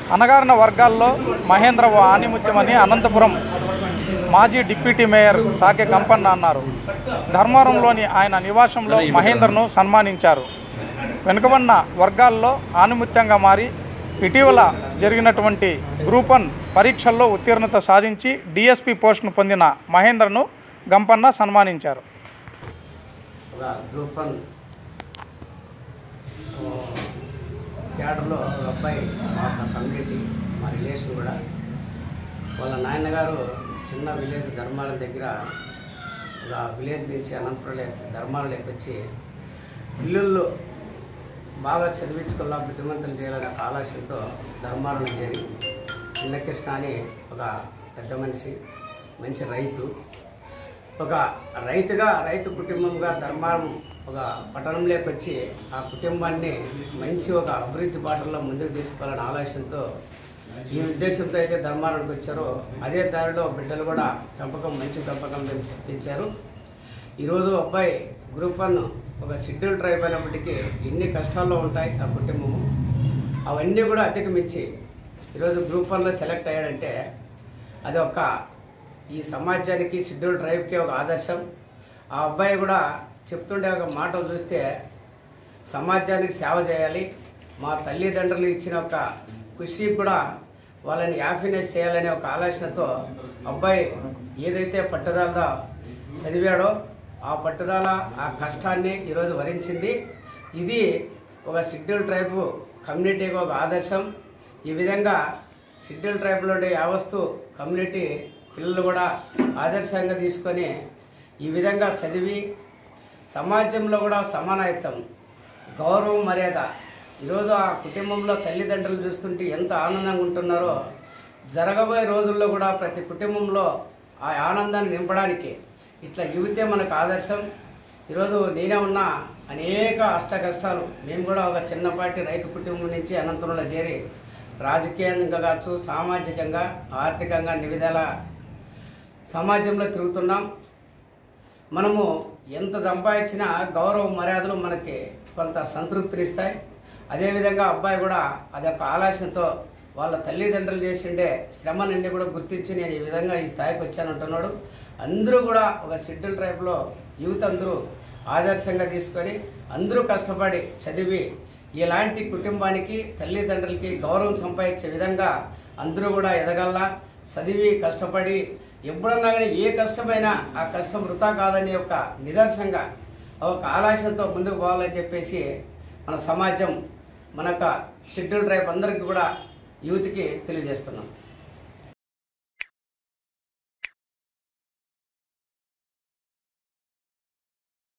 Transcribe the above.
అణగారిన వర్గాల్లో మహేంద్ర ఓ ఆణిముత్యమని అనంతపురం మాజీ డిప్యూటీ మేయర్ సాకే కంపన్న అన్నారు. ధర్మవరంలోని ఆయన నివాసంలో మహేంద్రను సన్మానించారు. వెనుకబడిన వర్గాల్లో ఆణిముత్యంగా మారి ఇటీవల జరిగినటువంటి గ్రూప్ 1 పరీక్షల్లో ఉత్తీర్ణత సాధించి డిఎస్పీ పోస్టును పొందిన మహేంద్రను గంపన్న సన్మానించారు. గ్రూప్ 1 క్యాడర్లో అబ్బాయి మా కమ్యూనిటీ మా రిలేషన్ కూడా వాళ్ళ నాయనగారు చిన్న విలేజ్ ధర్మారం దగ్గర విలేజ్ నుంచి అనంతపురం ధర్మారంలోకి వచ్చి పిల్లల్లో బాగా చదివించుకోవాలా బుద్ధిమంతులు చేయాలనే ఆలోచనతో ధర్మారం చేరి చిన్నకృష్ణ అని ఒక పెద్ద మనిషి మంచి రైతు ఒక రైతు కుటుంబంగా ధర్మారం ఒక పట్టణంలోకి వచ్చి ఆ కుటుంబాన్ని మంచి ఒక అభివృద్ధి బాటల్లో ముందుకు తీసుకోవాలనే ఆలోచనతో ఈ ఉద్దేశంతో అయితే ధర్మారానికి వచ్చారో అదే దారిలో బిడ్డలు కూడా మంచి పెంపకం పెంచారు. ఈరోజు అబ్బాయి గ్రూప్ 1 ఒక షెడ్యూల్ ట్రైబ్ అయినప్పటికీ ఎన్ని కష్టాల్లో ఉంటాయి ఆ కుటుంబము అవన్నీ కూడా అధిగమించి ఈరోజు గ్రూప్ 1లో సెలెక్ట్ అయ్యాడంటే అది ఒక ఈ సమాజానికి షెడ్యూల్ ట్రైబ్కి ఒక ఆదర్శం. ఆ అబ్బాయి కూడా చెప్తుండే ఒక మాటలు చూస్తే సమాజానికి సేవ చేయాలి, మా తల్లిదండ్రులు ఇచ్చిన ఒక కృషి కూడా వాళ్ళని హ్యాపీనెస్ చేయాలనే ఒక ఆలోచనతో అబ్బాయి ఏదైతే పట్టుదలతో చదివాడో ఆ పట్టుదల ఆ కష్టాన్ని ఈరోజు వరించింది. ఇది ఒక షెడ్యూల్ ట్రైబ్ కమ్యూనిటీకి ఒక ఆదర్శం. ఈ విధంగా షెడ్యూల్ ట్రైబ్లో యావస్తు కమ్యూనిటీ పిల్లలు కూడా ఆదర్శంగా తీసుకొని ఈ విధంగా చదివి సమాజంలో కూడా సమానత్వం గౌరవం మర్యాద ఈరోజు ఆ కుటుంబంలో తల్లిదండ్రులు చూస్తుంటే ఎంత ఆనందంగా ఉంటున్నారో జరగబోయే రోజుల్లో కూడా ప్రతి కుటుంబంలో ఆ ఆనందాన్ని నింపడానికి ఇట్లా యువతే మనకు ఆదర్శం. ఈరోజు నేనే ఉన్న అనేక కష్టాలు మేము కూడా ఒక చిన్నపాటి రైతు కుటుంబం నుంచి అనంతపురంలో చేరి రాజకీయంగా కావచ్చు సామాజికంగా ఆర్థికంగా అన్ని విధాల సమాజంలో తిరుగుతున్నాం. మనము ఎంత సంపాదించినా గౌరవ మర్యాదలు మనకి కొంత సంతృప్తినిస్తాయి. అదేవిధంగా అబ్బాయి కూడా అదొక ఆలోచనతో వాళ్ళ తల్లిదండ్రులు చేసిండే శ్రమనన్నీ కూడా గుర్తించి నేను ఈ విధంగా ఈ స్థాయికి వచ్చానంటున్నాడు. అందరూ కూడా ఒక షెడ్యూల్ ట్రైబ్లో యూత్ అందరూ ఆదర్శంగా తీసుకొని అందరూ కష్టపడి చదివి ఇలాంటి కుటుంబానికి తల్లిదండ్రులకి గౌరవం సంపాదించే విధంగా అందరూ కూడా ఎదగల్లా, చదివి కష్టపడి ఎప్పుడన్నా కానీ ఏ కష్టమైనా ఆ కష్టం వృథా కాదనే ఒక నిదర్శనంగా ఒక ఆలోచనతో ముందుకు పోవాలని చెప్పేసి మన సమాజం మన షెడ్యూల్ ట్రైబ్ అందరికీ కూడా యూత్కి తెలియజేస్తున్నాం.